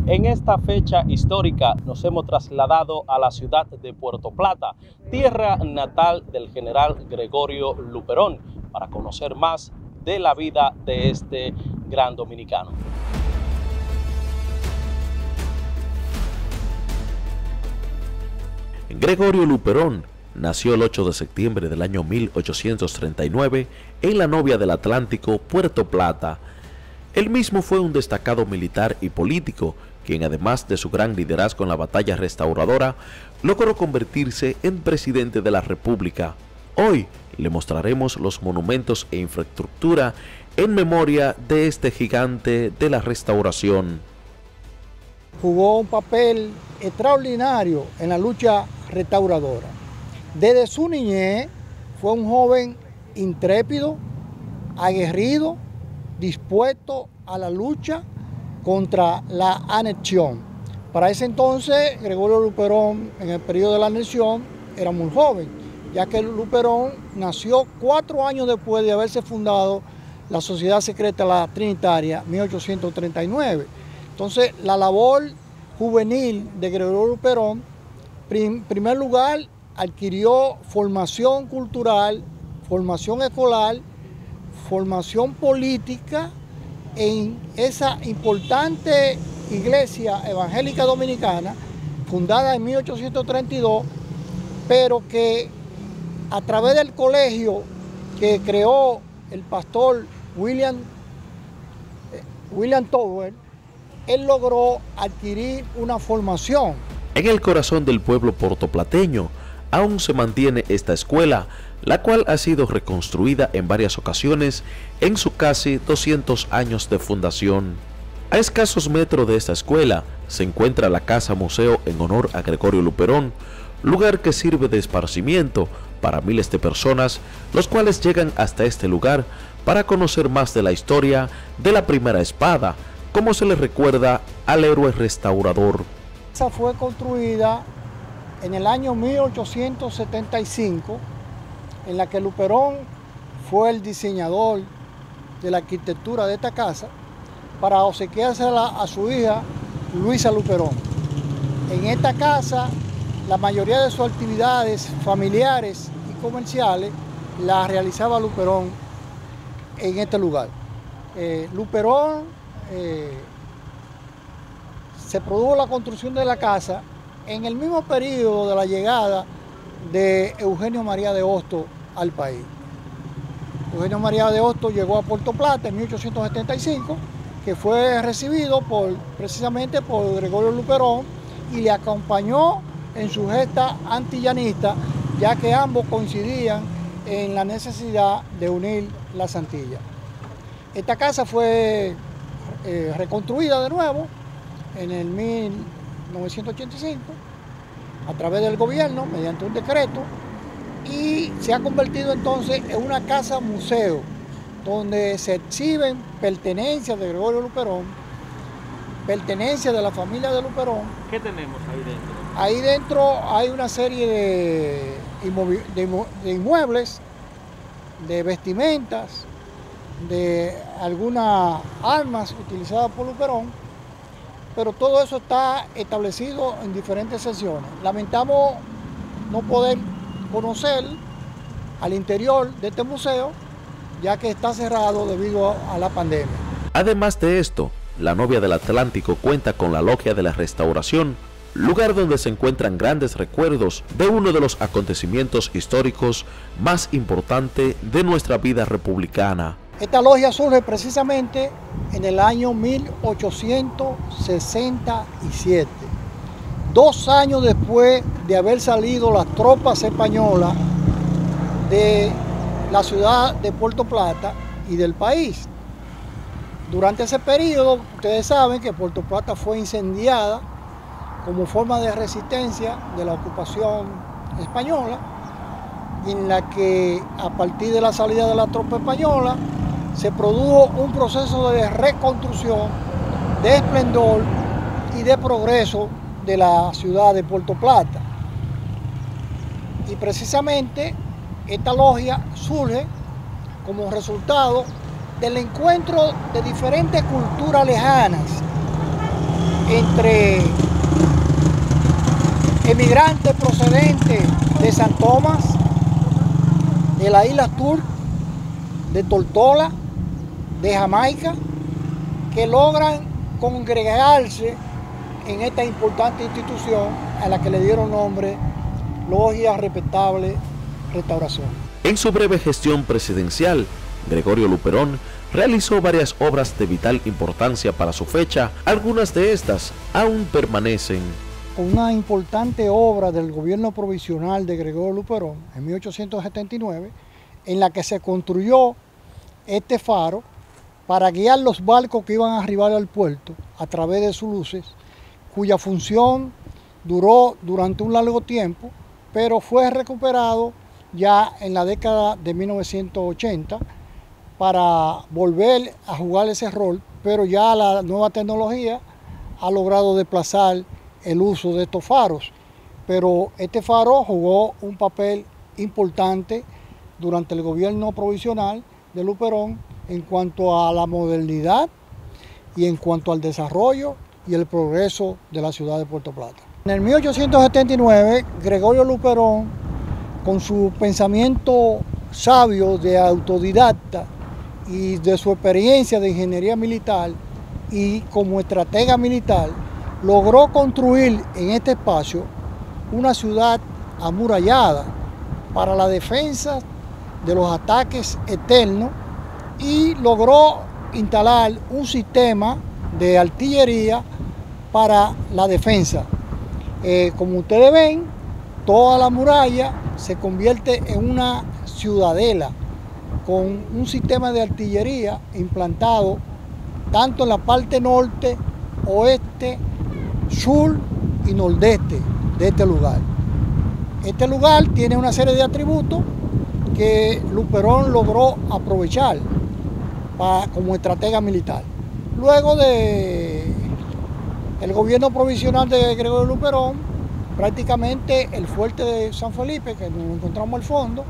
En esta fecha histórica nos hemos trasladado a la ciudad de Puerto Plata, tierra natal del general Gregorio Luperón, para conocer más de la vida de este gran dominicano. Gregorio Luperón nació el 8 de septiembre del año 1839 en la Novia del Atlántico, Puerto Plata. Él mismo fue un destacado militar y político, quien además de su gran liderazgo en la batalla restauradora, logró convertirse en presidente de la República. Hoy le mostraremos los monumentos e infraestructura en memoria de este gigante de la restauración. Jugó un papel extraordinario en la lucha restauradora. Desde su niñez fue un joven intrépido, aguerrido, dispuesto a la lucha contra la anexión. Para ese entonces, Gregorio Luperón, en el periodo de la anexión, era muy joven, ya que Luperón nació 4 años después de haberse fundado la Sociedad Secreta La Trinitaria, 1839. Entonces, la labor juvenil de Gregorio Luperón, en primer lugar, adquirió formación cultural, formación escolar, formación política en esa importante iglesia evangélica dominicana, fundada en 1832, pero que a través del colegio que creó el pastor William Tower, él logró adquirir una formación. En el corazón del pueblo portoplateño aún se mantiene esta escuela, la cual ha sido reconstruida en varias ocasiones en su casi 200 años de fundación. A escasos metros de esta escuela se encuentra la Casa Museo en honor a Gregorio Luperón, lugar que sirve de esparcimiento para miles de personas, los cuales llegan hasta este lugar para conocer más de la historia de la primera espada, como se le recuerda al héroe restaurador. Esa fue construida en el año 1875, en la que Luperón fue el diseñador de la arquitectura de esta casa, para obsequiársela a su hija Luisa Luperón. En esta casa, la mayoría de sus actividades familiares y comerciales las realizaba Luperón en este lugar. Luperón se produjo la construcción de la casa en el mismo periodo de la llegada de Eugenio María de Hostos al país. Eugenio María de Hostos llegó a Puerto Plata en 1875, que fue recibido precisamente por Gregorio Luperón y le acompañó en su gesta antillanista, ya que ambos coincidían en la necesidad de unir las Antillas. Esta casa fue reconstruida de nuevo en el 1985 a través del gobierno mediante un decreto, y se ha convertido entonces en una casa museo donde se exhiben pertenencias de Gregorio Luperón, pertenencias de la familia de Luperón. ¿Qué tenemos ahí dentro? Ahí dentro hay una serie de inmuebles, de vestimentas, de algunas armas utilizadas por Luperón, pero todo eso está establecido en diferentes secciones. Lamentamos no poder conocer al interior de este museo, ya que está cerrado debido a la pandemia. Además de esto, la Novia del Atlántico cuenta con la Logia de la Restauración, lugar donde se encuentran grandes recuerdos de uno de los acontecimientos históricos más importantes de nuestra vida republicana. Esta logia surge precisamente en el año 1867, 2 años después de haber salido las tropas españolas de la ciudad de Puerto Plata y del país. Durante ese periodo, ustedes saben que Puerto Plata fue incendiada como forma de resistencia de la ocupación española, en la que a partir de la salida de la tropa española se produjo un proceso de reconstrucción, de esplendor y de progreso de la ciudad de Puerto Plata. Y precisamente esta logia surge como resultado del encuentro de diferentes culturas lejanas entre emigrantes procedentes de San Tomás, de la isla Turk, de Tortola, de Jamaica, que logran congregarse en esta importante institución a la que le dieron nombre Logia Respetable Restauración. En su breve gestión presidencial, Gregorio Luperón realizó varias obras de vital importancia para su fecha. Algunas de estas aún permanecen. Una importante obra del gobierno provisional de Gregorio Luperón en 1879, en la que se construyó este faro para guiar los barcos que iban a arribar al puerto a través de sus luces, cuya función duró durante un largo tiempo, pero fue recuperado ya en la década de 1980 para volver a jugar ese rol, pero ya la nueva tecnología ha logrado desplazar el uso de estos faros. Pero este faro jugó un papel importante durante el gobierno provisional de Luperón en cuanto a la modernidad y en cuanto al desarrollo y el progreso de la ciudad de Puerto Plata. En el 1879, Gregorio Luperón, con su pensamiento sabio de autodidacta y de su experiencia de ingeniería militar y como estratega militar, logró construir en este espacio una ciudad amurallada para la defensa de los ataques externos y logró instalar un sistema de artillería para la defensa. Como ustedes ven, toda la muralla se convierte en una ciudadela con un sistema de artillería implantado tanto en la parte norte, oeste, sur y nordeste de este lugar. Este lugar tiene una serie de atributos que Luperón logró aprovechar como estratega militar. Luego del gobierno provisional de Gregorio Luperón, prácticamente el fuerte de San Felipe, que nos encontramos al fondo,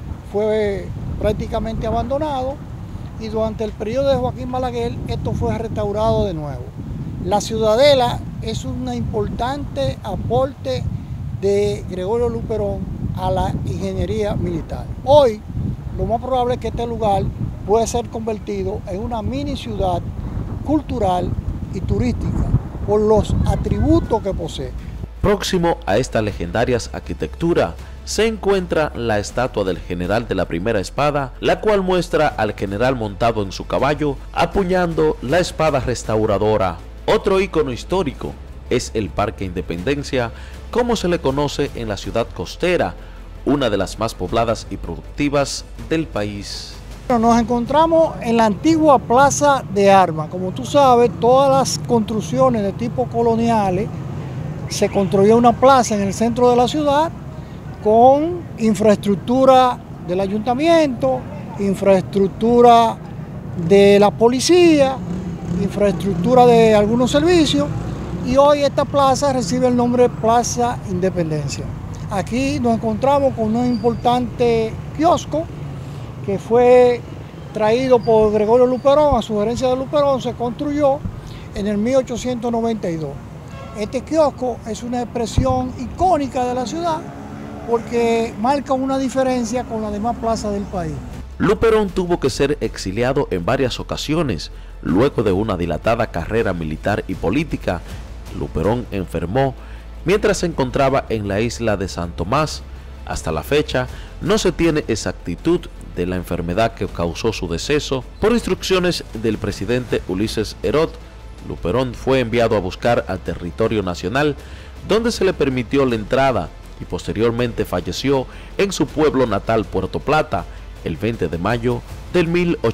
fue prácticamente abandonado y durante el periodo de Joaquín Balaguer esto fue restaurado de nuevo. La ciudadela es un importante aporte de Gregorio Luperón a la ingeniería militar. Hoy lo más probable es que este lugar pueda ser convertido en una mini ciudad cultural y turística por los atributos que posee. Próximo a esta legendaria arquitectura se encuentra la estatua del general de la primera espada, la cual muestra al general montado en su caballo, apuñando la espada restauradora. Otro ícono histórico es el Parque Independencia, como se le conoce en la ciudad costera, una de las más pobladas y productivas del país. Nos encontramos en la antigua Plaza de Armas. Como tú sabes, todas las construcciones de tipo coloniales, se construyó una plaza en el centro de la ciudad con infraestructura del ayuntamiento, infraestructura de la policía, infraestructura de algunos servicios, y hoy esta plaza recibe el nombre Plaza Independencia. Aquí nos encontramos con un importante kiosco que fue traído por Gregorio Luperón, a sugerencia de Luperón, se construyó en el 1892. Este kiosco es una expresión icónica de la ciudad porque marca una diferencia con las demás plazas del país. Luperón tuvo que ser exiliado en varias ocasiones. Luego de una dilatada carrera militar y política, Luperón enfermó mientras se encontraba en la isla de San Tomás. Hasta la fecha, no se tiene exactitud de la enfermedad que causó su deceso. Por instrucciones del presidente Ulises Herod, Luperón fue enviado a buscar al territorio nacional, donde se le permitió la entrada y posteriormente falleció en su pueblo natal, Puerto Plata, el 20 de mayo del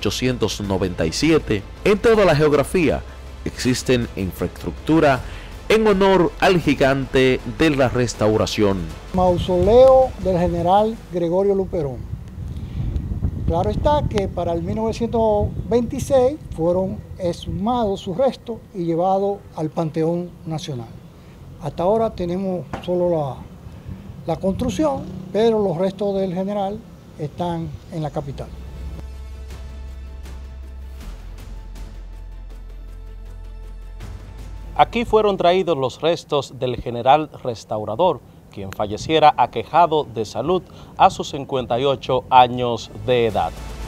1897. En toda la geografía existen infraestructura en honor al gigante de la restauración. Mausoleo del general Gregorio Luperón. Claro está que para el 1926 fueron exhumados sus restos y llevados al Panteón Nacional. Hasta ahora tenemos solo la construcción, pero los restos del general están en la capital. Aquí fueron traídos los restos del general restaurador, quien falleciera aquejado de salud a sus 58 años de edad.